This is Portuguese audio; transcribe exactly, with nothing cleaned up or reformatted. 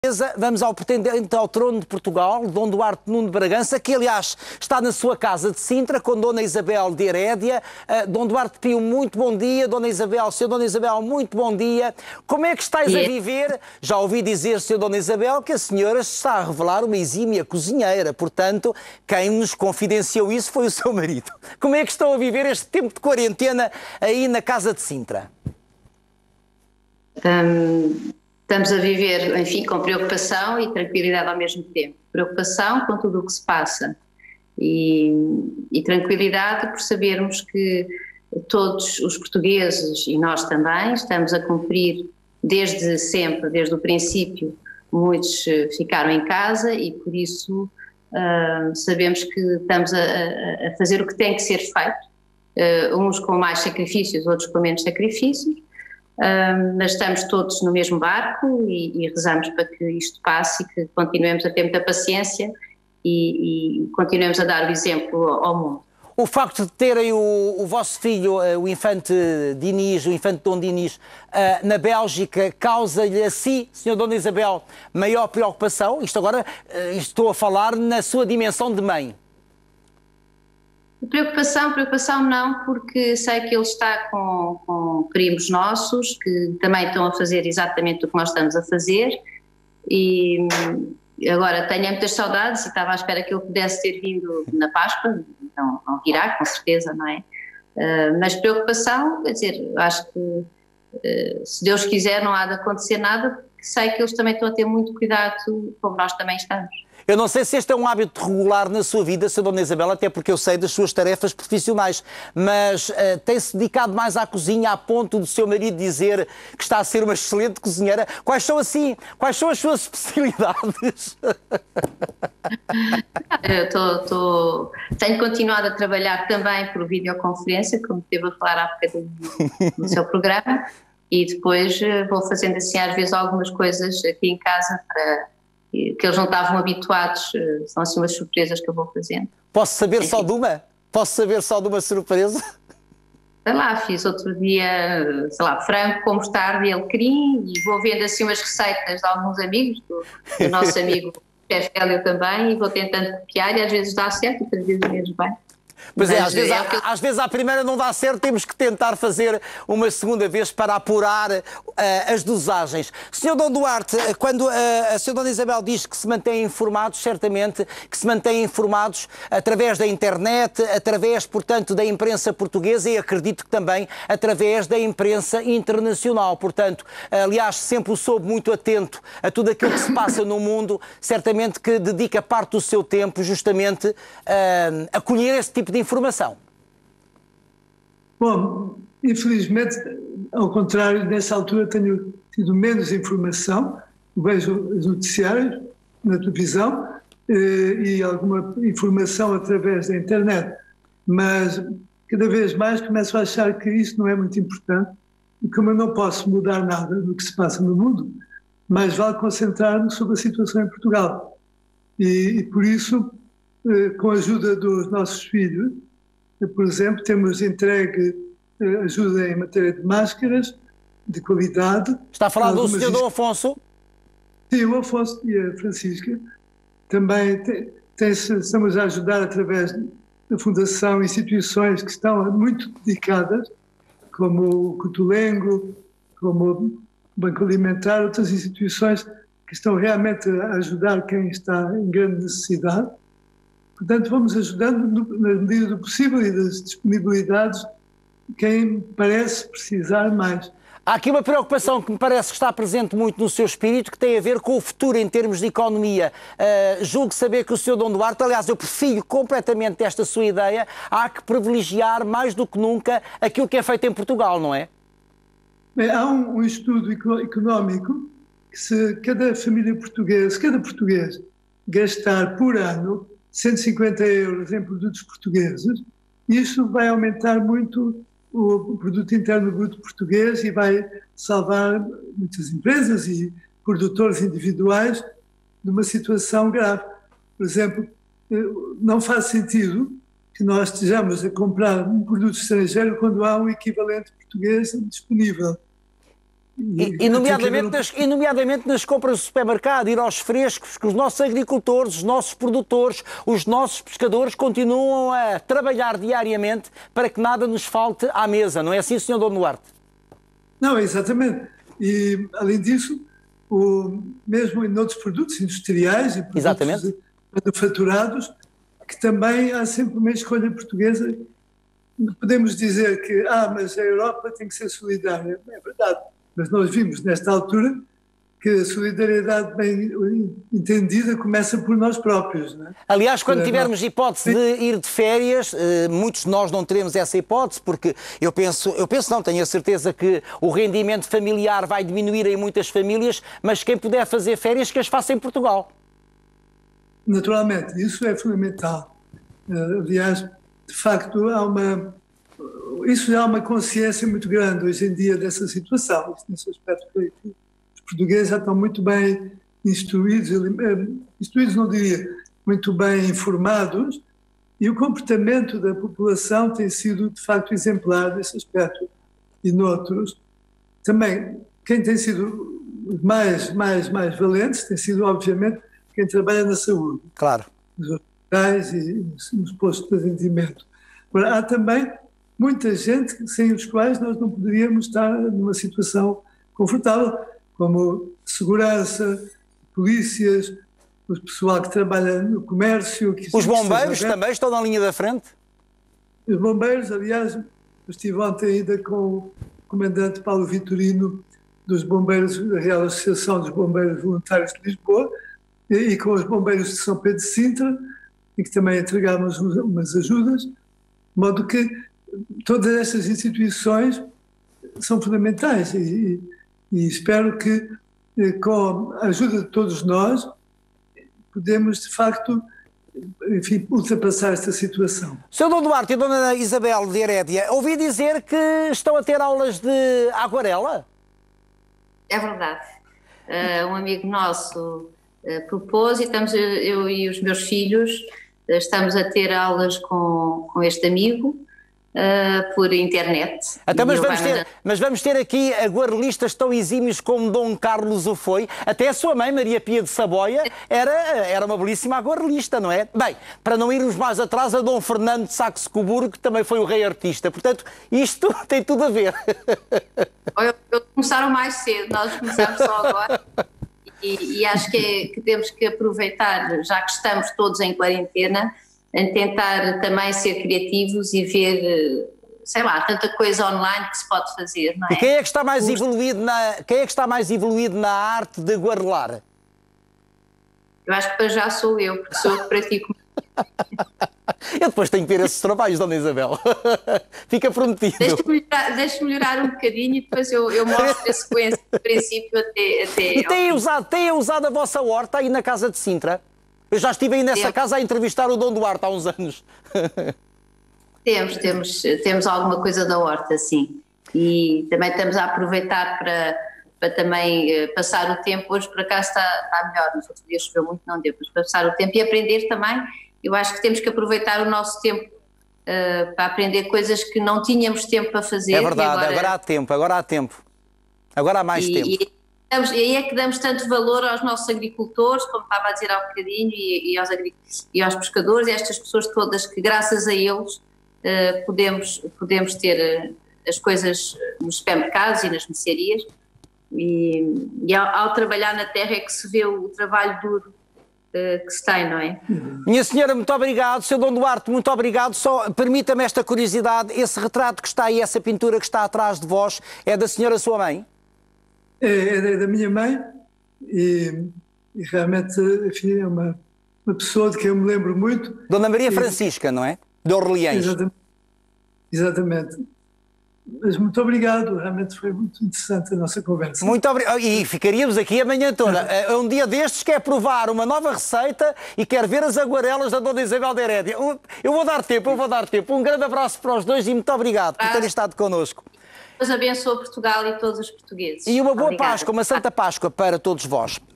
Vamos ao pretendente ao trono de Portugal, Dom Duarte Nuno de Bragança, que aliás está na sua casa de Sintra com Dona Isabel de Herédia. Uh, Dom Duarte Pio, muito bom dia. Dona Isabel, Senhor Dona Isabel, muito bom dia. Como é que estáis a viver? Já ouvi dizer, Senhor Dona Isabel, que a senhora se está a revelar uma exímia cozinheira. Portanto, quem nos confidenciou isso foi o seu marido. Como é que estão a viver este tempo de quarentena aí na casa de Sintra? Um... Estamos a viver, enfim, com preocupação e tranquilidade ao mesmo tempo. Preocupação com tudo o que se passa e, e tranquilidade por sabermos que todos os portugueses e nós também estamos a cumprir desde sempre, desde o princípio. Muitos ficaram em casa e por isso uh, sabemos que estamos a, a fazer o que tem que ser feito, uh, uns com mais sacrifícios, outros com menos sacrifícios. Um, mas estamos todos no mesmo barco e, e rezamos para que isto passe e que continuemos a ter muita paciência e, e continuemos a dar o exemplo ao mundo. O facto de terem o, o vosso filho, o infante Dinis, o infante Dom Dinis, uh, na Bélgica, causa-lhe a si, senhora Dona Isabel, maior preocupação? Isto agora, uh, estou a falar na sua dimensão de mãe. Preocupação, preocupação não, porque sei que ele está com, com primos nossos que também estão a fazer exatamente o que nós estamos a fazer e agora tenho muitas saudades e estava à espera que ele pudesse ter vindo na Páscoa, então não virá, com certeza, não é? Uh, mas preocupação, quer dizer, acho que uh, se Deus quiser não há de acontecer nada, porque sei que eles também estão a ter muito cuidado como nós também estamos. Eu não sei se este é um hábito regular na sua vida, Senhora Dona Isabel, até porque eu sei das suas tarefas profissionais, mas uh, tem-se dedicado mais à cozinha a ponto do seu marido dizer que está a ser uma excelente cozinheira. Quais são assim, quais são as suas especialidades? Eu tô, tô, tenho continuado a trabalhar também por videoconferência, como esteve a falar há bocadinho no seu programa, e depois uh, vou fazendo assim às vezes algumas coisas aqui em casa para... que eles não estavam habituados, são assim umas surpresas que eu vou fazendo. Posso saber Enfim. só de uma? Posso saber só de uma surpresa? Sei lá, fiz outro dia, sei lá, frango com mostarda e alecrim e vou vendo assim umas receitas de alguns amigos, do, do nosso amigo chefe Hélio também, e vou tentando copiar e às vezes dá certo, outras vezes menos bem. Pois Mas é, às vezes, é à, que... às vezes à primeira não dá certo, temos que tentar fazer uma segunda vez para apurar uh, as dosagens. senhor Dom Duarte, quando uh, a senhora Dona Isabel diz que se mantém informados, certamente que se mantém informados através da internet, através, portanto, da imprensa portuguesa e acredito que também através da imprensa internacional. Portanto, aliás, sempre o soube muito atento a tudo aquilo que se passa no mundo, certamente que dedica parte do seu tempo justamente uh, a colher esse tipo de informação. Bom, infelizmente, ao contrário, nessa altura tenho tido menos informação, vejo os noticiários na televisão eh, e alguma informação através da internet, mas cada vez mais começo a achar que isso não é muito importante e como eu não posso mudar nada do que se passa no mundo, mais vale concentrar-me sobre a situação em Portugal. E, e por isso, com a ajuda dos nossos filhos, por exemplo, temos entregue ajuda em matéria de máscaras, de qualidade. Está a falar do senhor Dom Afonso? Sim, o Afonso e a Francisca. Também tem, tem, estamos a ajudar através da Fundação instituições que estão muito dedicadas, como o Cotolengo, como o Banco Alimentar, outras instituições que estão realmente a ajudar quem está em grande necessidade. Portanto, vamos ajudando no, na medida do possível e das disponibilidades quem parece precisar mais. Há aqui uma preocupação que me parece que está presente muito no seu espírito, que tem a ver com o futuro em termos de economia. Uh, julgo saber que o senhor Dom Duarte, aliás, eu prefiro completamente esta sua ideia, há que privilegiar mais do que nunca aquilo que é feito em Portugal, não é? Bem, há um, um estudo económico que se cada família portuguesa, cada português gastar por ano cento e cinquenta euros em produtos portugueses, isso vai aumentar muito o produto interno bruto português e vai salvar muitas empresas e produtores individuais de uma situação grave. Por exemplo, não faz sentido que nós estejamos a comprar um produto estrangeiro quando há um equivalente português disponível. E, e, nomeadamente nas, e nomeadamente nas compras do supermercado, ir aos frescos, que os nossos agricultores, os nossos produtores, os nossos pescadores continuam a trabalhar diariamente para que nada nos falte à mesa, não é assim, senhor Dom Duarte? Não, exatamente. E, além disso, o, mesmo em outros produtos industriais e produtos exatamente. manufaturados, que também há sempre uma escolha portuguesa. Podemos dizer que, ah, mas a Europa tem que ser solidária. É verdade. Mas nós vimos, nesta altura, que a solidariedade bem entendida começa por nós próprios. Não é? Aliás, quando tivermos hipótese de ir de férias, muitos de nós não teremos essa hipótese, porque eu penso, eu penso não, tenho a certeza que o rendimento familiar vai diminuir em muitas famílias, mas quem puder fazer férias, que as faça em Portugal. Naturalmente, isso é fundamental. Aliás, de facto, há uma... Isso há uma consciência muito grande hoje em dia dessa situação. Nesse aspecto, os portugueses já estão muito bem instruídos, instruídos não diria, muito bem informados, e o comportamento da população tem sido, de facto, exemplar nesse aspecto. E noutros, também, quem tem sido mais, mais, mais valentes tem sido, obviamente, quem trabalha na saúde. Claro. Nos hospitais e nos postos de atendimento. Agora, há também muita gente sem os quais nós não poderíamos estar numa situação confortável, como segurança, polícias, o pessoal que trabalha no comércio. Que os bombeiros também estão na linha da frente? Os bombeiros, aliás, eu estive ontem ainda com o comandante Paulo Vitorino dos bombeiros, da Real Associação dos Bombeiros Voluntários de Lisboa, e, e com os bombeiros de São Pedro de Sintra, e que também entregámos umas ajudas, de modo que todas estas instituições são fundamentais e, e espero que, com a ajuda de todos nós, podemos, de facto, enfim, ultrapassar esta situação. senhor Dom Duarte e Dona Isabel de Herédia, ouvi dizer que estão a ter aulas de aguarela? É verdade. Uh, um amigo nosso uh, propôs e estamos, eu e os meus filhos, uh, estamos a ter aulas com, com este amigo, Uh, por internet. Até, mas, vamos ter, mas vamos ter aqui aguarelistas tão exímios como Dom Carlos o foi. Até a sua mãe, Maria Pia de Saboia, era, era uma belíssima aguarelista, não é? Bem, para não irmos mais atrás, a Dom Fernando de Saxe-Coburgo, que também foi o rei artista. Portanto, isto tem tudo a ver. Eu, eu começaram mais cedo, nós começamos só agora. E, e acho que, é, que temos que aproveitar, já que estamos todos em quarentena, em tentar também ser criativos e ver, sei lá, tanta coisa online que se pode fazer, não é? E quem é que está mais evoluído na, quem é que está mais evoluído na arte de aguarelar? Eu acho que para já sou eu, porque sou eu que pratico. Eu depois tenho que ver esses trabalhos, Dona Isabel. Fica prometido. Deixa-me melhorar, deixa melhorar um bocadinho e depois eu, eu mostro a sequência do princípio até... até e têm usado, têm usado a vossa horta aí na casa de Sintra? Eu já estive aí nessa casa a entrevistar o Dom Duarte há uns anos. Temos, temos, temos alguma coisa da horta, sim. E também estamos a aproveitar para, para também uh, passar o tempo. Hoje, por acaso, está, está melhor. Nos outros dias choveu muito, não deu. Mas para passar o tempo e aprender também. Eu acho que temos que aproveitar o nosso tempo uh, para aprender coisas que não tínhamos tempo para fazer. É verdade, agora... agora há tempo, agora há tempo. Agora há mais e, tempo. E... E aí é que damos tanto valor aos nossos agricultores, como estava a dizer há um bocadinho, e, e, aos, e aos pescadores, e a estas pessoas todas que, graças a eles, uh, podemos, podemos ter uh, as coisas nos supermercados e nas mercearias. E, e ao, ao trabalhar na terra é que se vê o trabalho duro uh, que se tem, não é? Minha senhora, muito obrigado. senhor Dom Duarte, muito obrigado. Só permita-me esta curiosidade, esse retrato que está aí, essa pintura que está atrás de vós, é da senhora sua mãe? É, é da minha mãe e, e realmente, enfim, é uma, uma pessoa de quem eu me lembro muito. Dona Maria Francisca, e, não é? De Orleans. Exatamente. Exatamente. Mas muito obrigado, realmente foi muito interessante a nossa conversa. Muito obrigado. E ficaríamos aqui a manhã toda. É um dia destes quer provar uma nova receita e quer ver as aguarelas da Dona Isabel de Herédia. Eu vou dar tempo, eu vou dar tempo. Um grande abraço para os dois e muito obrigado por terem estado connosco. Deus abençoe Portugal e todos os portugueses. E uma boa Obrigada. Páscoa, uma Santa Páscoa para todos vós.